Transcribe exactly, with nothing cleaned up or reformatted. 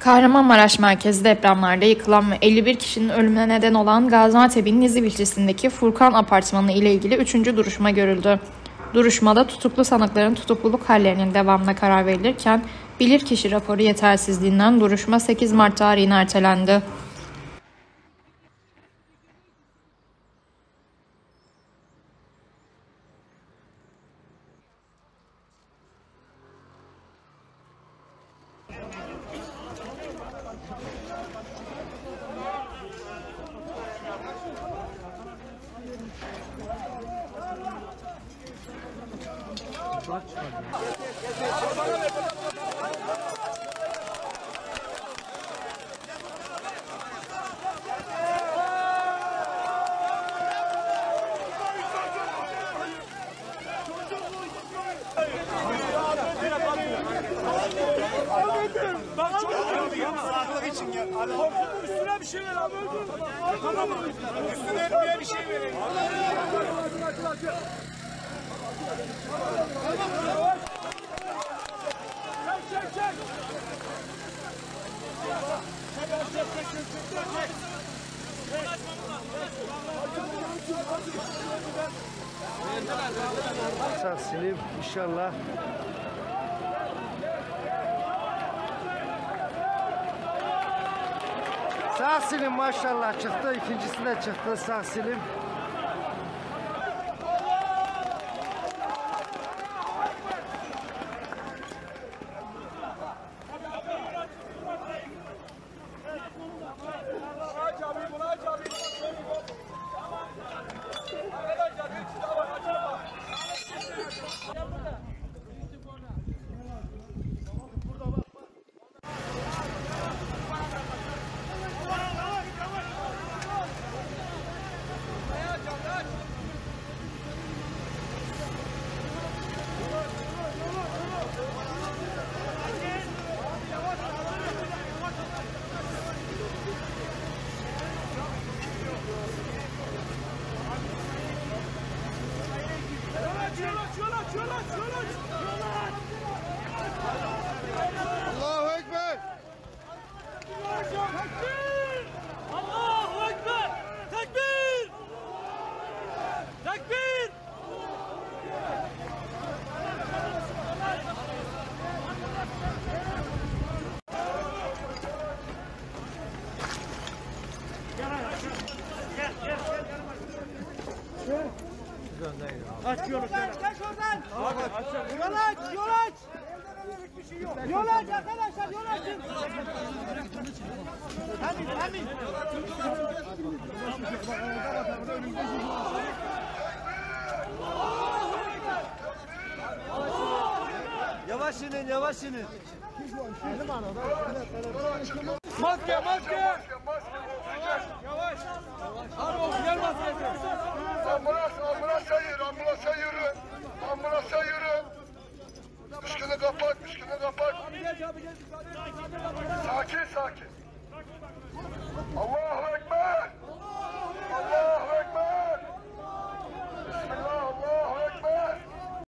Kahramanmaraş merkezi depremlerde yıkılan ve elli bir kişinin ölümüne neden olan Gaziantep'in Nizip ilçesindeki Furkan Apartmanı ile ilgili üçüncü duruşma görüldü. Duruşmada tutuklu sanıkların tutukluluk hallerinin devamına karar verilirken bilirkişi raporu yetersizliğinden duruşma sekiz Mart tarihine ertelendi. Üstüne bir şey ver abi. Tamam mı? Üstüne bir bir şey vereyim. Çek çek çek. Sağ silip inşallah. Sağ silim maşallah çıktı. İkincisi de çıktı sağ silim. Allahu Ekber. Allahu Ekber. Tekbir. Tekbir. Aç yolu. Geç oradan. Yol aç, yol aç. Yol aç arkadaşlar, yol açın. Emin, emin. Yavaş inin, yavaş inin. Maske, maske. Yavaş. Abi yer maskesi. Ambulans, ambulansa yürü, ambulansa yürü. Ambulansa yürü. Müşkünü kapat, müşkünü kapat. Sakin, sakin. Allah